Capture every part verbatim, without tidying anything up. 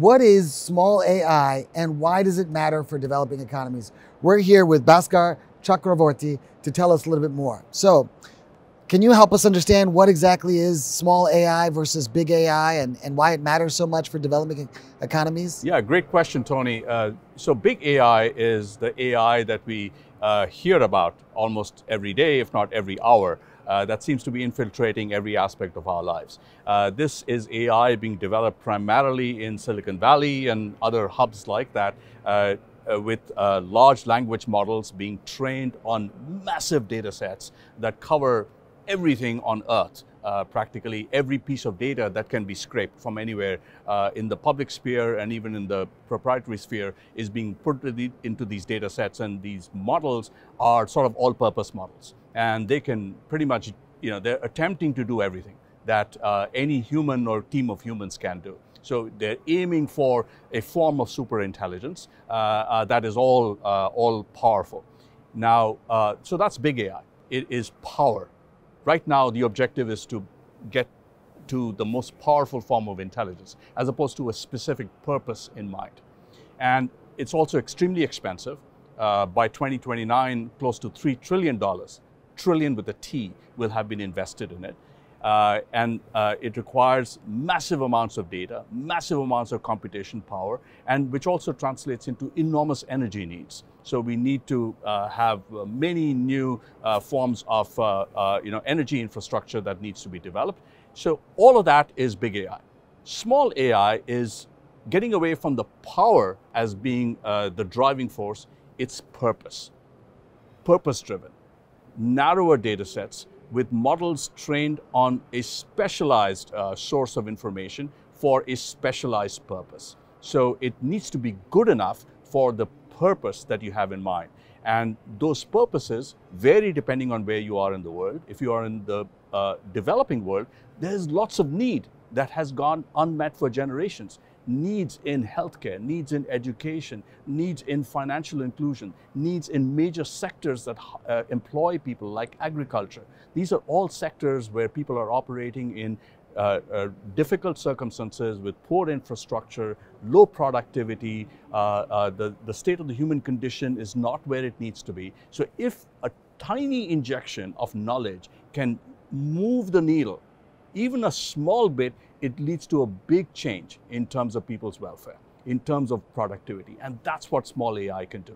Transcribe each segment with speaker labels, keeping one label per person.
Speaker 1: What is small A I and why does it matter for developing economies? We're here with Bhaskar Chakravorti to tell us a little bit more. So, can you help us understand what exactly is small A I versus big A I and, and why it matters so much for developing economies?
Speaker 2: Yeah, great question, Tony. Uh, so big A I is the A I that we uh, hear about almost every day, if not every hour. Uh, that seems to be infiltrating every aspect of our lives. Uh, this is A I being developed primarily in Silicon Valley and other hubs like that, uh, uh, with uh, large language models being trained on massive data sets that cover everything on Earth. Uh, practically every piece of data that can be scraped from anywhere uh, in the public sphere and even in the proprietary sphere is being put to the, into these data sets, and these models are sort of all-purpose models, and they can pretty much, you know, they're attempting to do everything that uh, any human or team of humans can do. So they're aiming for a form of superintelligence uh, uh, that is all, uh, all powerful. Now, uh, so that's big A I. It is power. Right now, the objective is to get to the most powerful form of intelligence, as opposed to a specific purpose in mind. And it's also extremely expensive. Uh, by twenty twenty-nine, close to three trillion dollars, trillion with a T, will have been invested in it. Uh, and uh, it requires massive amounts of data, massive amounts of computation power, and which also translates into enormous energy needs. So we need to uh, have uh, many new uh, forms of uh, uh, you know, energy infrastructure that needs to be developed. So all of that is big A I. Small A I is getting away from the power as being uh, the driving force. It's purpose, purpose-driven, narrower data sets with models trained on a specialized uh, source of information for a specialized purpose. So it needs to be good enough for the purpose that you have in mind. And those purposes vary depending on where you are in the world. If you are in the uh, developing world, there's lots of need that has gone unmet for generations. Needs in healthcare, needs in education, needs in financial inclusion, needs in major sectors that uh, employ people like agriculture. These are all sectors where people are operating in uh, uh, difficult circumstances with poor infrastructure, low productivity. Uh, uh, the, the state of the human condition is not where it needs to be. So if a tiny injection of knowledge can move the needle, even a small bit, it leads to a big change in terms of people's welfare, in terms of productivity. And that's what small A I can do.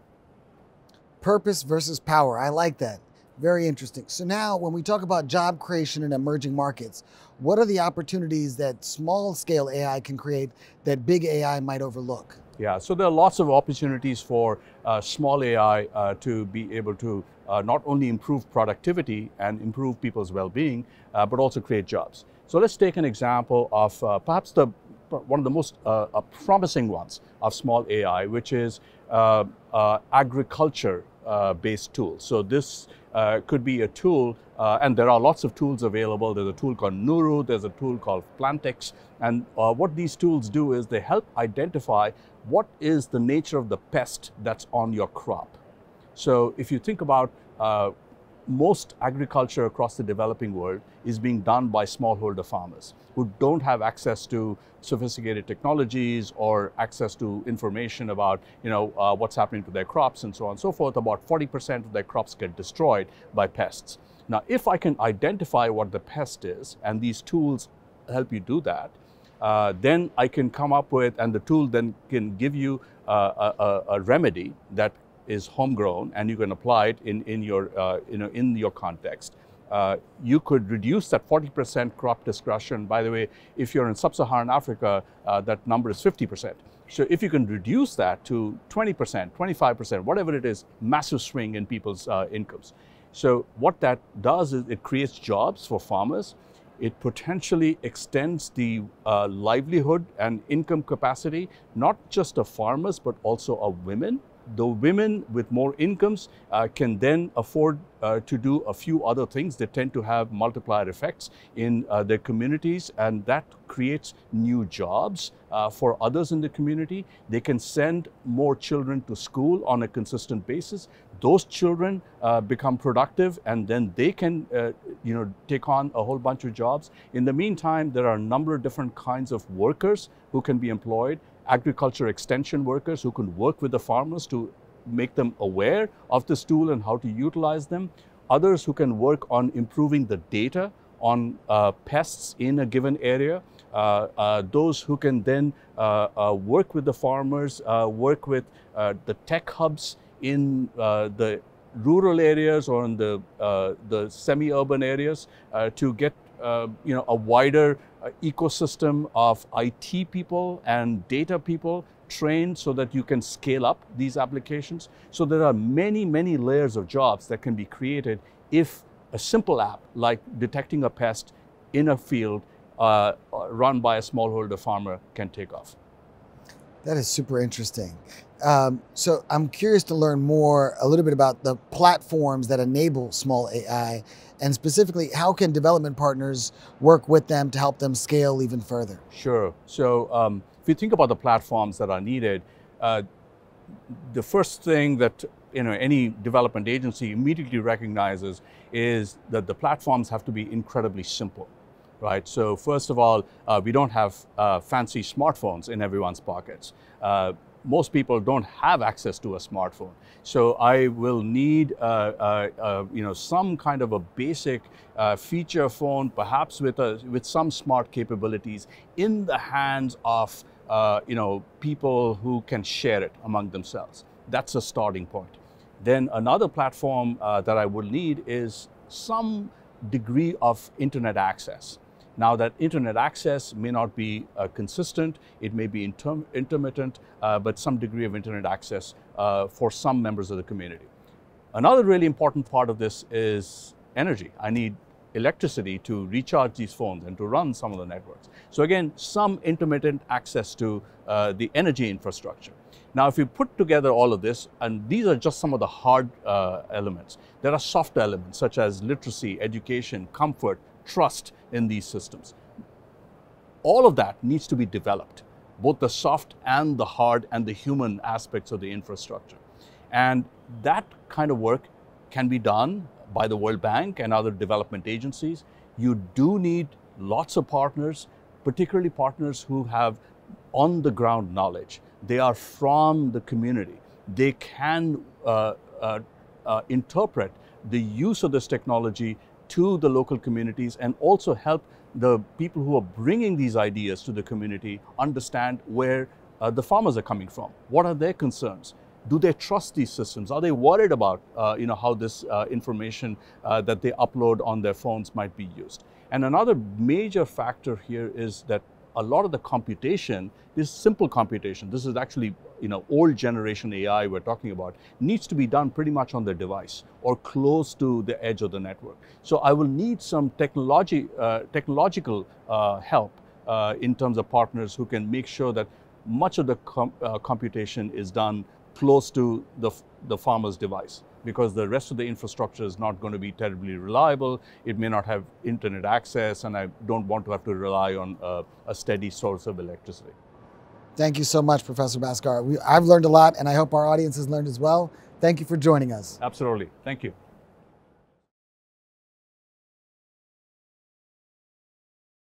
Speaker 1: Purpose versus power. I like that. Very interesting. So now when we talk about job creation in emerging markets, what are the opportunities that small scale A I can create that big A I might overlook?
Speaker 2: Yeah, so there are lots of opportunities for uh, small A I uh, to be able to uh, not only improve productivity and improve people's well-being, uh, but also create jobs. So let's take an example of uh, perhaps the one of the most uh, uh, promising ones of small A I, which is uh, uh, agriculture-based uh, tools. So this uh, could be a tool, uh, and there are lots of tools available. There's a tool called Nuru, there's a tool called Plantix, and uh, what these tools do is they help identify what is the nature of the pest that's on your crop. So if you think about uh, most agriculture across the developing world is being done by smallholder farmers who don't have access to sophisticated technologies or access to information about, you know, uh, what's happening to their crops and so on and so forth. About forty percent of their crops get destroyed by pests. Now, if I can identify what the pest is, and these tools help you do that, uh, then I can come up with, and the tool then can give you uh, a, a, a remedy that is homegrown, and you can apply it in, in, your, uh, you know, in your context. Uh, you could reduce that forty percent crop destruction. By the way, if you're in sub-Saharan Africa, uh, that number is fifty percent. So if you can reduce that to twenty percent, twenty-five percent, whatever it is, massive swing in people's uh, incomes. So what that does is it creates jobs for farmers. It potentially extends the uh, livelihood and income capacity, not just of farmers, but also of women. The women with more incomes uh, can then afford uh, to do a few other things. They tend to have multiplier effects in uh, their communities, and that creates new jobs uh, for others in the community. They can send more children to school on a consistent basis. Those children uh, become productive, and then they can uh, you know, take on a whole bunch of jobs. In the meantime, there are a number of different kinds of workers who can be employed. agriculture extension workers who can work with the farmers to make them aware of this tool and how to utilize them. Others who can work on improving the data on uh, pests in a given area. Uh, uh, those who can then uh, uh, work with the farmers, uh, work with uh, the tech hubs in uh, the rural areas or in the, uh, the semi-urban areas uh, to get uh, you know, a wider uh, ecosystem of I T people and data people trained so that you can scale up these applications. So there are many, many layers of jobs that can be created if a simple app like detecting a pest in a field uh, run by a smallholder farmer can take off.
Speaker 1: That is super interesting. Um, so I'm curious to learn more a little bit about the platforms that enable small A I, and specifically how can development partners work with them to help them scale even further?
Speaker 2: Sure. So um, if you think about the platforms that are needed, uh, the first thing that you know any development agency immediately recognizes is that the platforms have to be incredibly simple, right? So first of all, uh, we don't have uh, fancy smartphones in everyone's pockets. Uh, most people don't have access to a smartphone. So I will need uh, uh, uh, you know, some kind of a basic uh, feature phone, perhaps with, a, with some smart capabilities in the hands of uh, you know, people who can share it among themselves. That's a starting point. Then another platform uh, that I will need is some degree of internet access. Now that internet access may not be uh, consistent, it may be inter intermittent, uh, but some degree of internet access uh, for some members of the community. Another really important part of this is energy. I need electricity to recharge these phones and to run some of the networks. So again, some intermittent access to uh, the energy infrastructure. Now, if you put together all of this, and these are just some of the hard uh, elements, there are soft elements such as literacy, education, comfort, trust in these systems. All of that needs to be developed, both the soft and the hard and the human aspects of the infrastructure. And that kind of work can be done by the World Bank and other development agencies. You do need lots of partners, particularly partners who have on-the-ground knowledge. They are from the community. They can uh, uh, uh, interpret the use of this technology to the local communities and also help the people who are bringing these ideas to the community understand where uh, the farmers are coming from. What are their concerns? Do they trust these systems? Are they worried about uh, you know, how this uh, information uh, that they upload on their phones might be used? And another major factor here is that a lot of the computation, this simple computation, this is actually you know, old generation A I we're talking about, needs to be done pretty much on the device or close to the edge of the network. So I will need some technology, uh, technological uh, help uh, in terms of partners who can make sure that much of the com uh, computation is done close to the, the farmer's device, because the rest of the infrastructure is not going to be terribly reliable. It may not have internet access, and I don't want to have to rely on uh, a steady source of electricity.
Speaker 1: Thank you so much, Professor Bhaskar. We, I've learned a lot, and I hope our audience has learned as well. Thank you for joining us.
Speaker 2: Absolutely. Thank you.